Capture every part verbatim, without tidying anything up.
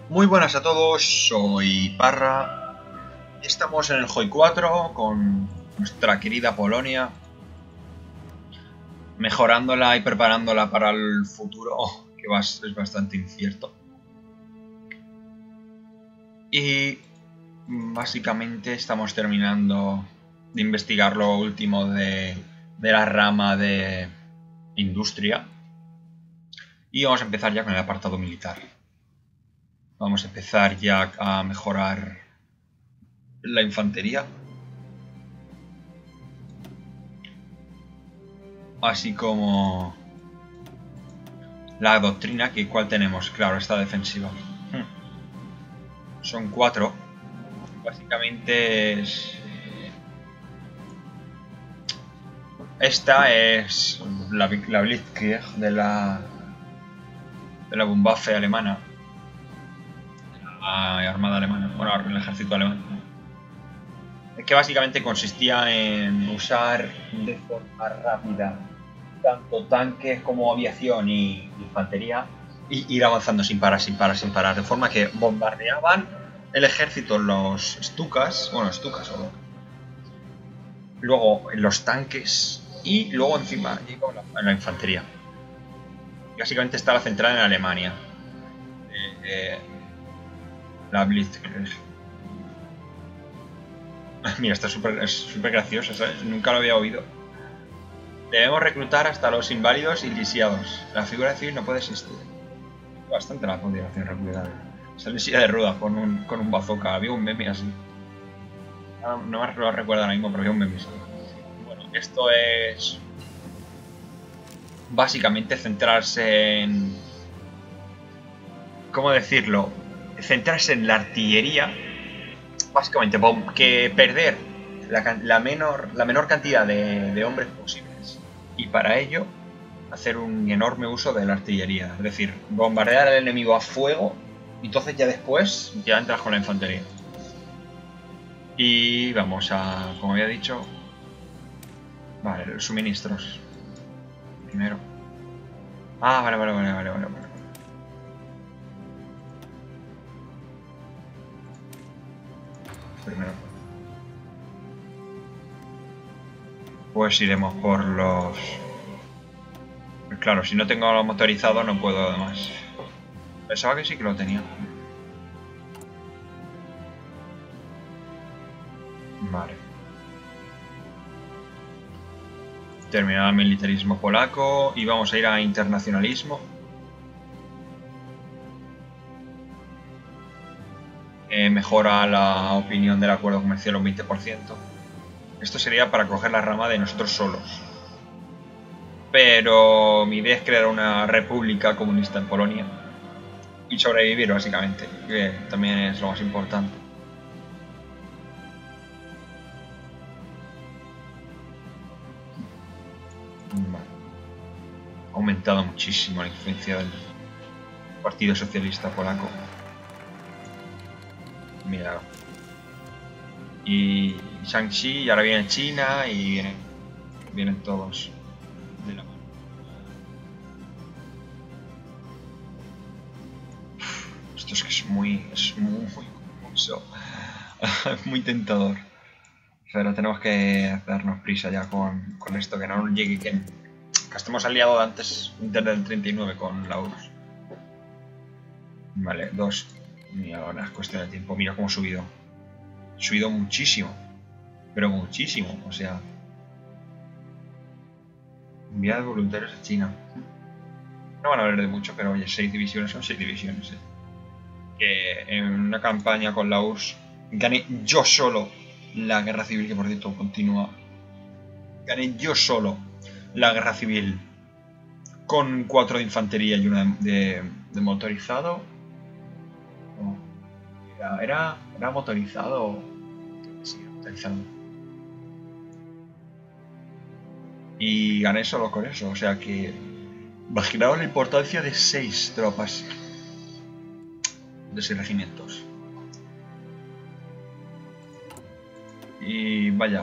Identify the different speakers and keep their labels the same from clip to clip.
Speaker 1: Muy buenas a todos, soy Parra. Estamos en el Hoi cuatro con nuestra querida Polonia, mejorándola y preparándola para el futuro, que es bastante incierto. Y básicamente estamos terminando de investigar lo último de, de la rama de industria. Y vamos a empezar ya con el apartado militar. Vamos a empezar ya a mejorar la infantería. Así como la doctrina, que cuál tenemos, claro, esta defensiva. Hmm. Son cuatro. Básicamente es... Esta es la, la Blitzkrieg de la de la Luftwaffe alemana, la armada alemana, bueno, el ejército alemán. Es que básicamente consistía en usar de forma rápida tanto tanques como aviación y infantería y ir avanzando sin parar, sin parar, sin parar, de forma que bombardeaban el ejército los Stukas, bueno, Stukas o luego los tanques y luego encima la, la infantería. Básicamente estaba centrada en Alemania. Eh, eh, la Blitzkrieg. Mira, está súper súper gracioso, ¿sabes? Nunca lo había oído. Debemos reclutar hasta los inválidos y lisiados. La figura civil no puede existir. Bastante la continuación reclutar. Sale en silla de ruedas con un, con un bazooka. Había un meme así. No, no me lo recuerdo ahora mismo, pero había un meme así. Bueno, esto es... básicamente centrarse en... ¿cómo decirlo? Centrarse en la artillería. Básicamente, que perder la, la, menor, la menor cantidad de, de hombres posibles. Y para ello, hacer un enorme uso de la artillería. Es decir, bombardear al enemigo a fuego. Y entonces ya después, ya entras con la infantería. Y vamos a, como había dicho... Vale, los suministros. Primero. Ah, vale, vale, vale, vale, vale. vale. Primero. Pues iremos por los... Pues claro, si no tengo lo motorizado no puedo además. Pensaba que sí que lo tenía. Vale. Terminar el militarismo polaco y vamos a ir a internacionalismo. Eh, mejora la opinión del acuerdo comercial un veinte por ciento. Esto sería para coger la rama de nosotros solos. Pero mi idea es crear una república comunista en Polonia. Y sobrevivir, básicamente. Que también es lo más importante. Vale. Ha aumentado muchísimo la influencia del Partido Socialista Polaco. Mira. Y Shaanxi, y ahora viene China y vienen, vienen todos de la mano. Esto es que es muy, es muy, muy confuso. Muy tentador. Pero tenemos que darnos prisa ya con, con esto, que no llegue, que, que estemos aliados antes del treinta y nueve con la U R S S. Vale, dos. Mira, ahora es cuestión de tiempo. Mira cómo ha subido. Ha subido muchísimo. Pero muchísimo, o sea. Enviar voluntarios a China. No van a hablar de mucho, pero oye, seis divisiones son seis divisiones. Eh. Que en una campaña con la U R S S gané yo solo la guerra civil, que por cierto continúa. Gané yo solo la guerra civil con cuatro de infantería y una de, de, de motorizado. Oh, era, era, era motorizado. Creo que sí, motorizado. Y gané solo con eso, o sea que... Imaginaos la importancia de seis tropas. De seis regimientos. Y vaya,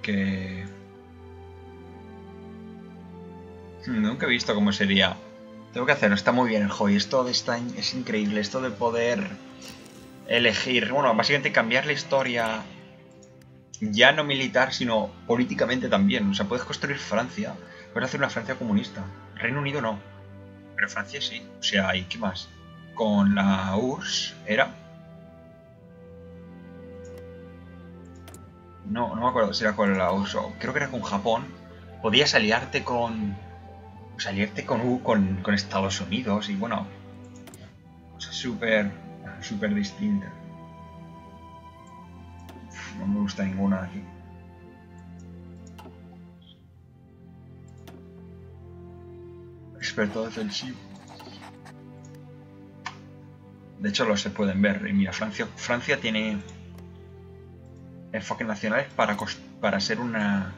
Speaker 1: que... Nunca he visto cómo sería Tengo que hacerlo, está muy bien el hobby. Esto de está, es increíble, esto de poder elegir, bueno, básicamente cambiar la historia ya no militar, sino políticamente también. O sea, puedes construir Francia, puedes hacer una Francia comunista. Reino Unido no, pero Francia sí. O sea, ¿y qué más? Con la U R S S era... No, no me acuerdo si era con la U R S S o creo que era con Japón. Podías aliarte con... Pues aliarte con, U- con, con Estados Unidos y bueno... Cosas súper... súper distintas. No me gusta ninguna de aquí. Experto defensivo. De hecho, los se pueden ver. Y mira, Francia, Francia tiene enfoques nacionales para, para ser una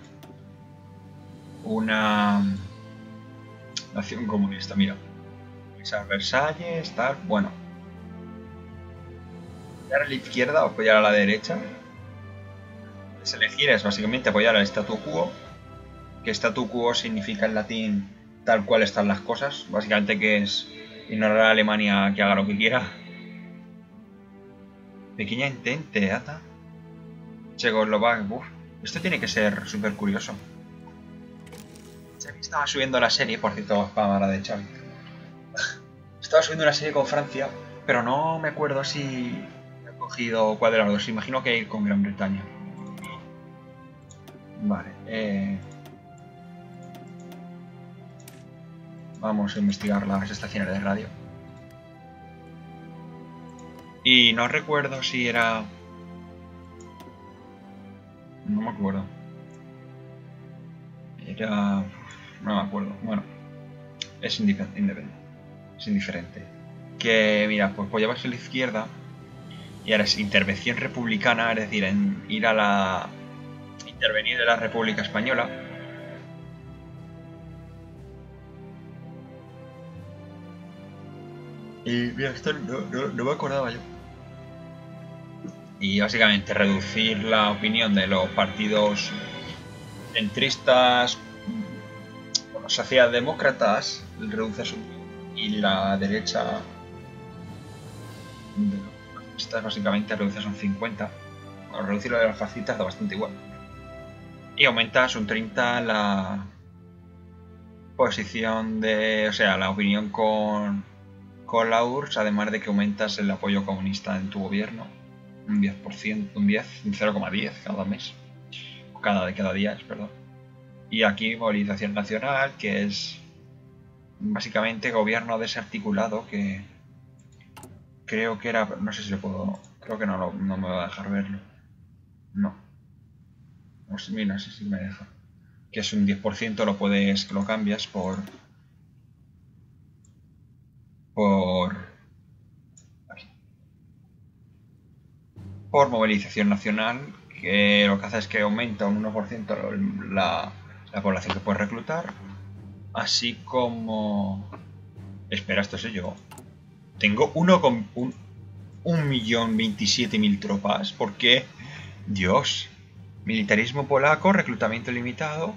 Speaker 1: una nación comunista. Mira, Versalles, tal. Bueno, apoyar a la izquierda o apoyar a la derecha. Es elegir, es básicamente apoyar al statu quo. Que statu quo significa en latín tal cual están las cosas. Básicamente que es ignorar a Alemania que haga lo que quiera. Pequeña entente, ata. Checoslovaquia, uff. Esto tiene que ser súper curioso. Xavi estaba subiendo la serie, por cierto, para de Xavi. Estaba subiendo una serie con Francia, pero no me acuerdo si he cogido cuál de las dos. Imagino que ir con Gran Bretaña. Vale, eh... vamos a investigar las estaciones de radio. Y no recuerdo si era... No me acuerdo. Era... No me acuerdo. Bueno, es independiente. Es indiferente. Que, mira, pues apoyabas a la izquierda y ahora es intervención republicana, es decir, en ir a la... intervenir en la República Española. Y mira, esto no, no, no me acordaba yo. Y básicamente reducir la opinión de los partidos centristas, bueno, socialdemócratas, reduce su y la derecha de los fascistas básicamente reduce un cincuenta. Bueno, reducir lo de los fascistas da bastante igual. Y aumentas un treinta la posición de, o sea, la opinión con, con la U R S S, además de que aumentas el apoyo comunista en tu gobierno. Un diez por ciento, un diez, un cero coma diez cada mes. Cada, cada día, perdón. Y aquí movilización nacional, que es básicamente gobierno desarticulado, que creo que era, no sé si lo puedo, creo que no, lo, no me va a dejar verlo. No. No sé, mira, no sé si me deja. Que es un diez por ciento, lo puedes, lo cambias por... por... aquí. Por movilización nacional, que lo que hace es que aumenta un uno por ciento la, la población que puedes reclutar, así como... Espera, esto soy yo. Tengo uno con un, un millón veintisiete mil tropas. ¿Por qué? Dios. Militarismo polaco, reclutamiento limitado.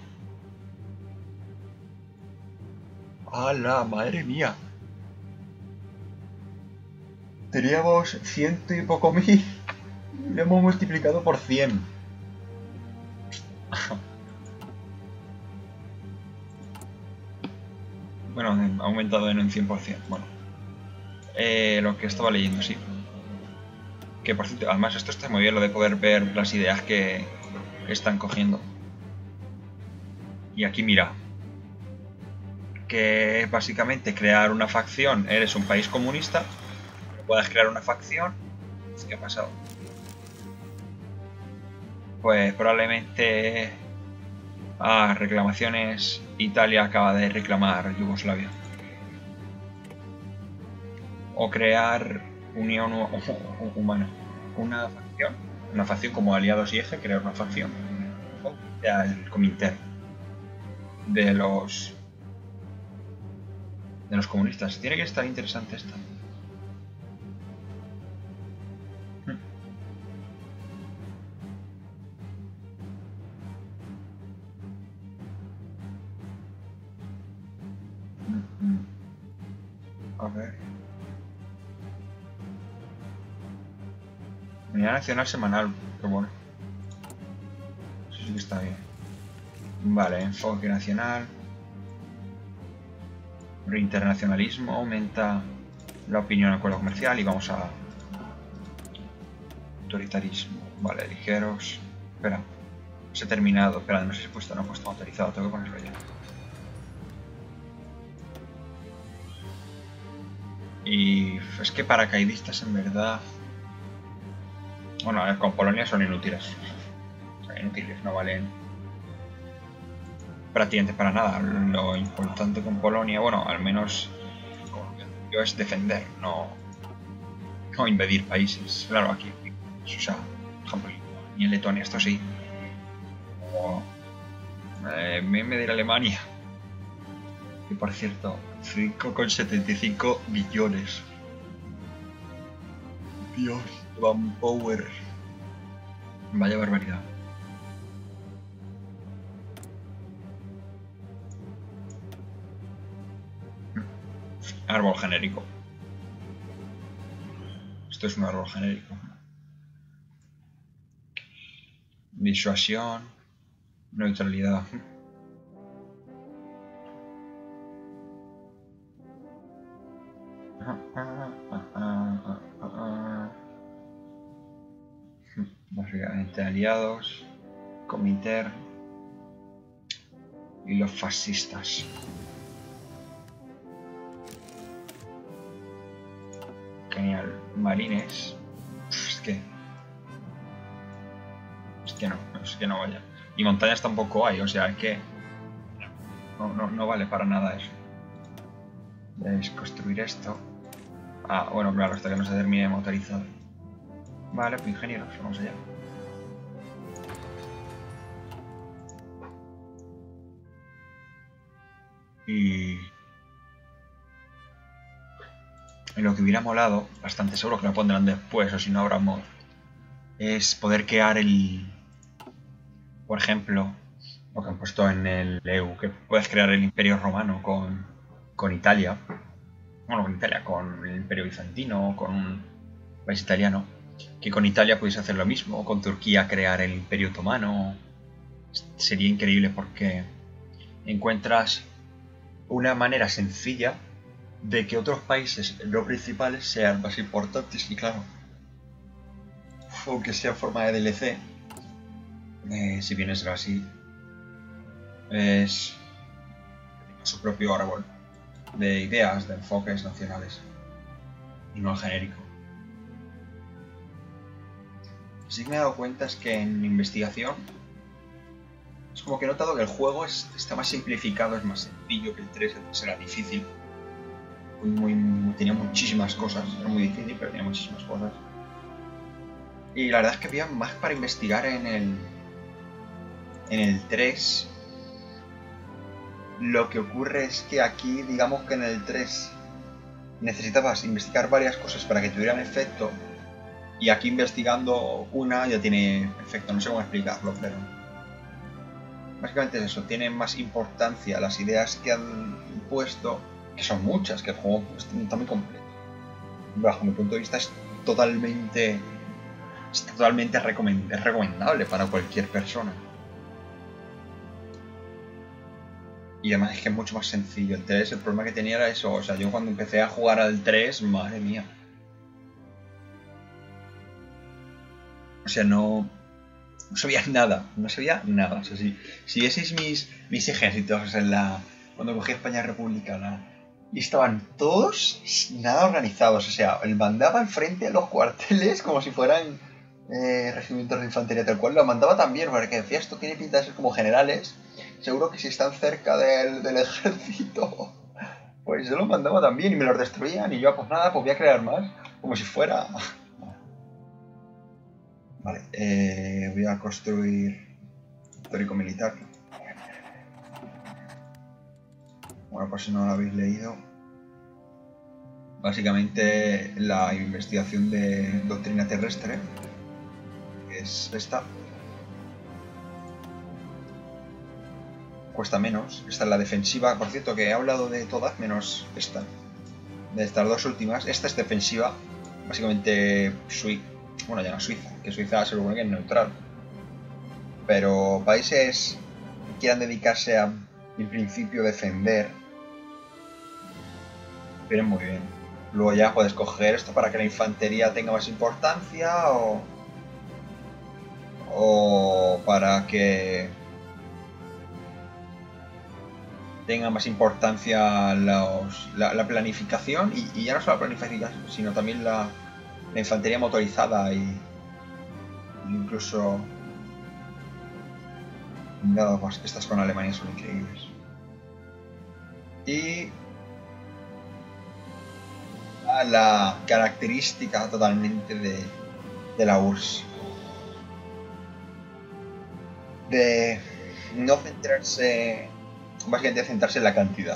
Speaker 1: ¡Hala! ¡Madre mía! Teníamos ciento y poco mil. Lo hemos multiplicado por cien. Bueno, ha aumentado en un cien por ciento. Bueno. Eh, lo que estaba leyendo, sí. Que por cierto, además esto está muy bien, lo de poder ver las ideas que, que están cogiendo. Y aquí mira. Que básicamente crear una facción. Eres un país comunista. Puedes crear una facción. ¿Qué ha pasado? Pues probablemente... Ah, reclamaciones. Italia acaba de reclamar Yugoslavia. O crear unión humana. Una facción. Una facción como aliados y eje, crear una facción. O sea, el comité de los de los comunistas. Tiene que estar interesante esto. Unidad nacional semanal, pero bueno. Eso sí que está bien. Vale, enfoque nacional. Reinternacionalismo, aumenta la opinión en el acuerdo comercial y vamos a... Autoritarismo, vale, ligeros. Espera, se ha terminado. Espera, no sé si he puesto, no he puesto autorizado, tengo que ponerlo ya. Y es que paracaidistas en verdad... Bueno, a ver, con Polonia son inútiles. O sea, inútiles, no valen prácticamente para nada. Lo importante con Polonia, bueno, al menos yo es defender, no, no invadir países. Claro, aquí, o sea, por ejemplo, y en Letonia esto sí. O eh, meme de Alemania. Y por cierto, cinco coma setenta y cinco billones. Dios, Van Power. Vaya barbaridad. Árbol genérico. Esto es un árbol genérico. Disuasión. Neutralidad. Básicamente aliados. Comiter. Y los fascistas. Genial. Marines. Es que... Es que no, es que no vaya. Y montañas tampoco hay, o sea, es que... No, no, no vale para nada eso. Debes construir esto. Ah, bueno, claro, hasta que no se termine de motorizar. Vale, pues ingenieros, vamos allá. Y... Lo que hubiera molado, bastante seguro que lo pondrán después, o si no habrá mod, es poder crear el... Por ejemplo, lo que han puesto en el E U, que puedes crear el Imperio Romano con, con Italia. Bueno, con Italia, con el Imperio Bizantino, con un país italiano. Que con Italia podéis hacer lo mismo, con Turquía crear el Imperio Otomano. Sería increíble porque encuentras una manera sencilla de que otros países no principales sean más importantes. Y claro, aunque sea en forma de D L C, eh, si bien es así, es su propio árbol de ideas, de enfoques nacionales y no el genérico. Sí que me he dado cuenta es que en investigación es como que he notado que el juego es, está más simplificado, es más sencillo que el tres, el tres era difícil. Muy, muy, tenía muchísimas cosas, era muy difícil, pero tenía muchísimas cosas. Y la verdad es que había más para investigar en el, en el tres. Lo que ocurre es que aquí, digamos que en el tres necesitabas investigar varias cosas para que tuvieran efecto. Y aquí investigando una ya tiene efecto, no sé cómo explicarlo, pero... Básicamente es eso, tienen más importancia las ideas que han puesto, que son muchas, que el juego está muy completo. Bajo mi punto de vista es totalmente... Es totalmente recomend es recomendable para cualquier persona. Y además es que es mucho más sencillo. El tres, el problema que tenía era eso. O sea, yo cuando empecé a jugar al tres, madre mía. O sea, no... No sabía nada. No sabía nada. O sea, si, si vieseis mis, mis ejércitos en la... Cuando cogí España Republicana... Y estaban todos nada organizados. O sea, él mandaba al frente a los cuarteles como si fueran eh, regimientos de infantería tal cual. Lo mandaba también, porque decía, esto tiene pinta de ser como generales. Seguro que si están cerca del, del ejército, pues yo los mandaba también y me los destruían. Y yo, pues nada, pues voy a crear más. Como si fuera... Vale, eh, voy a construir histórico militar. Bueno, por si no lo habéis leído. Básicamente la investigación de doctrina terrestre, que es esta. Cuesta menos. Esta es la defensiva, por cierto, que he hablado de todas menos esta. De estas dos últimas. Esta es defensiva. Básicamente, Sui Bueno, ya no Suiza, que Suiza se supone que es neutral. Pero países que quieran dedicarse a, en principio, defender, vienen muy bien. Luego ya puedes coger esto para que la infantería tenga más importancia o, o para que tenga más importancia los, la, la planificación y, y ya no solo la planificación, sino también la, la infantería motorizada y incluso nada más que estas con Alemania son increíbles. Y a la característica totalmente de, de la U R S S de no centrarse, básicamente centrarse en la cantidad.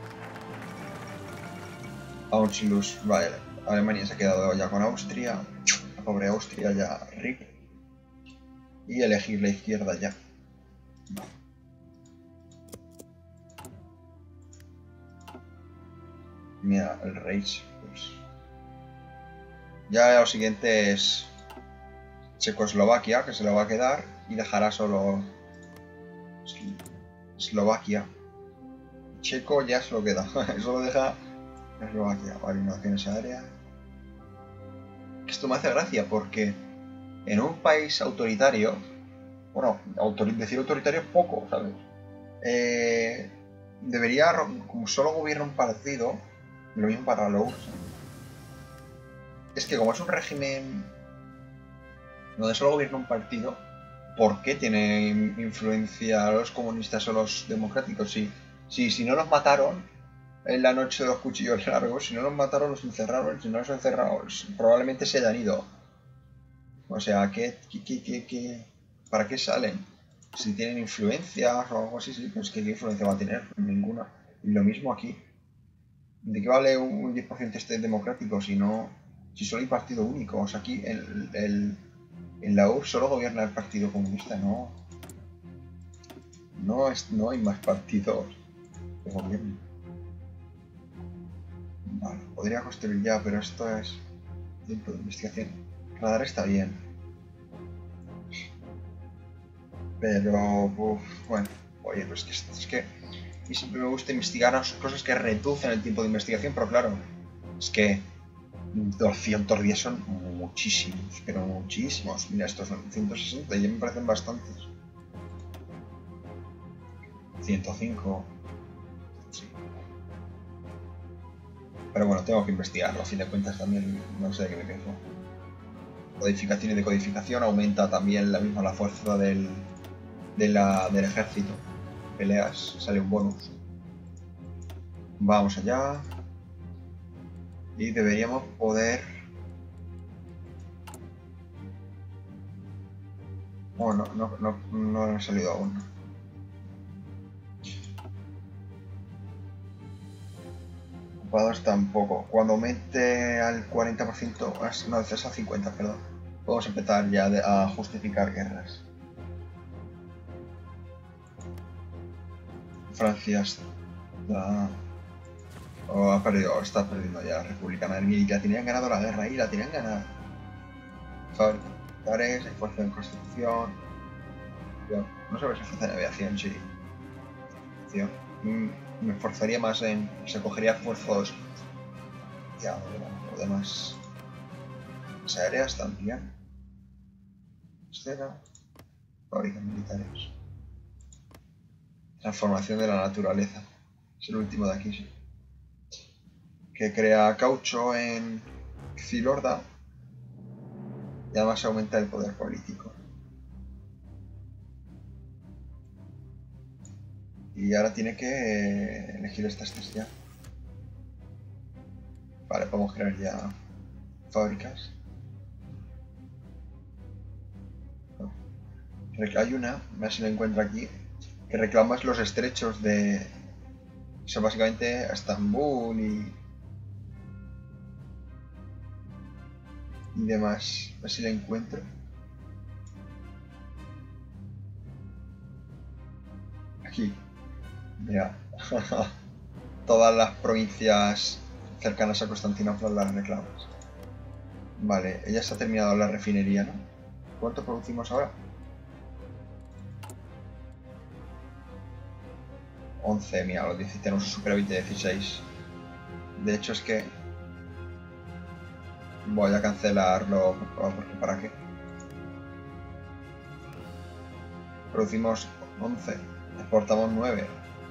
Speaker 1: Anschluss, vale, Alemania se ha quedado ya con Austria, la pobre Austria ya R I P, y elegir la izquierda ya. Vale. Mira, el Reich, pues. Ya lo siguiente es Checoslovaquia, que se lo va a quedar y dejará solo Eslovaquia. Checo ya se lo queda, eso lo deja Eslovaquia. Vale, innovaciones aéreas. Esto me hace gracia porque en un país autoritario, bueno, autor decir autoritario es poco, ¿sabes? Eh, debería, como solo gobierna un partido, lo mismo para la U R S S. Es que como es un régimen donde solo gobierna un partido, ¿por qué tiene influencia los comunistas o los democráticos? Si, si, si no los mataron en la noche de los cuchillos largos, si no los mataron los encerraron, si no los encerraron probablemente se hayan ido. O sea, ¿qué, qué, qué, qué, qué, ¿para qué salen? Si tienen influencias o algo así, sí, pues ¿qué influencia va a tener? Ninguna. Y lo mismo aquí. ¿De qué vale un diez por ciento este democrático si no, si solo hay partido único? O sea, aquí el, el, en la U R S S solo gobierna el Partido Comunista, no. No, es, no hay más partidos de gobierno. Vale, podría construir ya, pero esto es tiempo de investigación. Radar está bien. Pero, uf, bueno, oye, pues que, es que y siempre me gusta investigar cosas que reducen el tiempo de investigación, pero claro, es que doscientos días son muchísimos, pero muchísimos. Mira, estos son ciento sesenta y ya me parecen bastantes. ciento cinco. Sí. Pero bueno, tengo que investigarlo, a fin de cuentas también no sé de qué me quejo. Codificación y decodificación aumenta también la misma la fuerza del, de la, del ejército. Peleas, sale un bonus. Vamos allá. Y deberíamos poder... Bueno, no, no, no, no han salido aún. Ocupados tampoco. Cuando aumente al cuarenta por ciento, no, es al cincuenta por ciento, perdón. Podemos empezar ya de, a justificar guerras. Francia está... Oh, ha perdido, está perdiendo ya la República y la tenían ganado la guerra y la tenían ganada. Fábricas militares, hay fuerza en construcción. No sé si fuerza en aviación, sí. Me esforzaría más en. Se cogería esfuerzos. Ya, lo demás. Las aéreas también. Escena. Fábricas militares. Transformación de la naturaleza. Es el último de aquí, sí. Que crea caucho en Xilorda y además aumenta el poder político. Y ahora tiene que elegir estas tres ya. Vale, podemos crear ya fábricas. Hay una, a ver si la encuentro aquí, que reclamas los estrechos de... O sea, básicamente a Estambul y... y demás. A ver si la encuentro. Aquí. Mira. Todas las provincias cercanas a Constantinopla las reclamas. Vale, ella se ha terminado la refinería, ¿no? ¿Cuánto producimos ahora? once, mira, los dieciséis, tenemos un superávit de dieciséis. De hecho es que voy a cancelarlo porque para qué. Producimos once, exportamos nueve.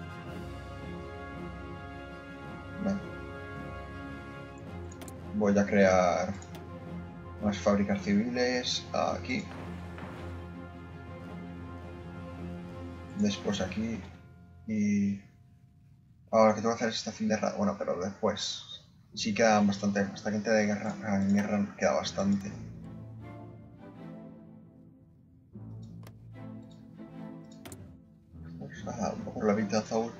Speaker 1: Vale. Voy a crear más fábricas civiles aquí. Después aquí. Y ahora lo que tengo que hacer es estación de guerra. Bueno, pero después sí queda bastante. Hasta gente de guerra, en guerra queda bastante. Vamos a dar un poco la vida azul.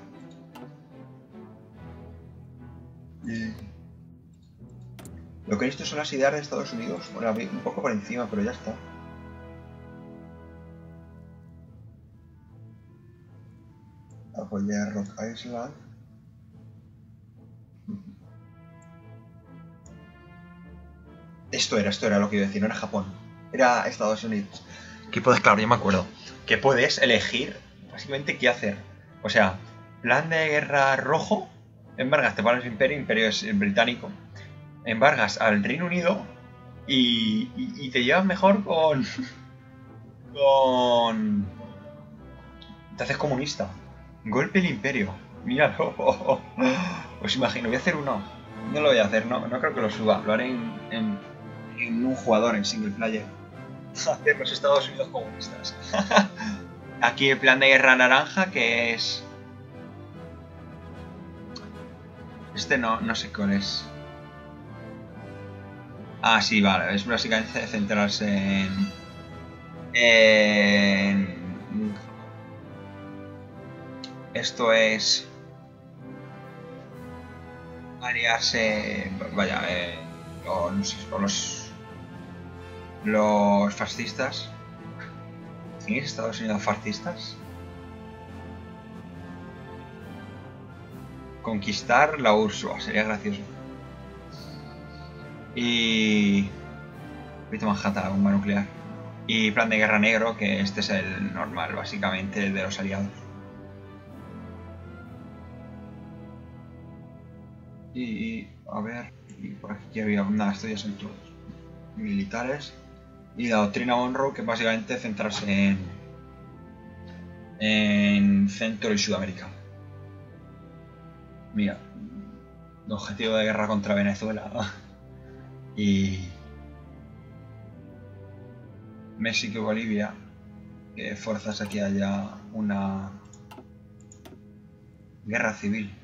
Speaker 1: Y lo que he visto son las ideas de Estados Unidos. Bueno, un poco por encima, pero ya está. Apoyar Rock Island. Esto era, esto era lo que iba a decir, no era Japón. Era Estados Unidos. Que puedes, claro, ya me acuerdo. Que puedes elegir básicamente qué hacer. O sea, plan de guerra rojo. Embargas, te pones el imperio, imperio es el británico. Embargas al Reino Unido y, y, y te llevas mejor con... con... Te haces comunista. Golpe el imperio. Míralo. Os imagino, voy a hacer uno. No lo voy a hacer, no, no creo que lo suba. Lo haré en, en, en un jugador, en single player. Hacer los Estados Unidos comunistas. Aquí el plan de guerra naranja, que es... Este no, no sé cuál es. Ah, sí, vale. Es básicamente centrarse en... en... Esto es... aliarse... Vaya, eh, con, con los... los fascistas. ¿Tienes Estados Unidos fascistas? Conquistar la Úrsula, sería gracioso. Y... Vito Manhattan, bomba nuclear. Y plan de guerra negro, que este es el normal, básicamente, el de los aliados. Y, a ver, y por aquí había nada, esto ya son todos militares. Y la doctrina Monroe, que básicamente centrarse en, en Centro y Sudamérica. Mira, objetivo de guerra contra Venezuela. Y México y Bolivia, que fuerzas aquí haya una guerra civil.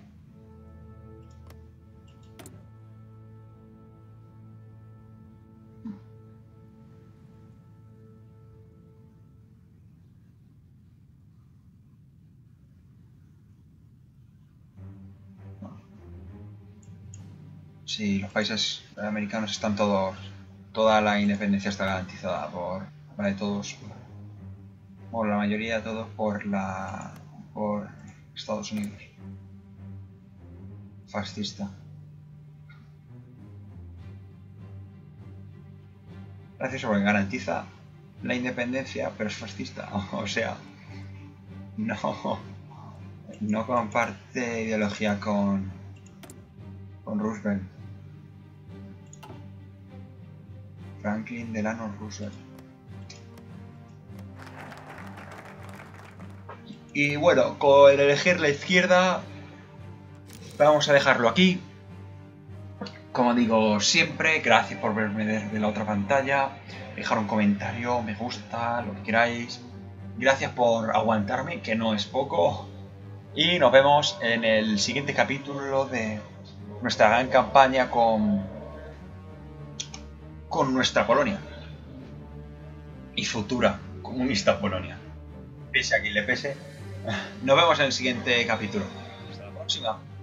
Speaker 1: Sí, los países americanos están todos, toda la independencia está garantizada por, vale, todos, por la mayoría de todos por la, por Estados Unidos. Fascista. Gracias porque garantiza la independencia, pero es fascista. O sea, no, no comparte ideología con, con Roosevelt. Franklin Delano Roosevelt. Y bueno, con el elegir la izquierda vamos a dejarlo aquí. Como digo siempre, gracias por verme desde la otra pantalla. Dejar un comentario, me gusta, lo que queráis. Gracias por aguantarme, que no es poco. Y nos vemos en el siguiente capítulo de nuestra gran campaña con... con nuestra Polonia y futura comunista Polonia, pese a quien le pese. Nos vemos en el siguiente capítulo. Hasta la próxima.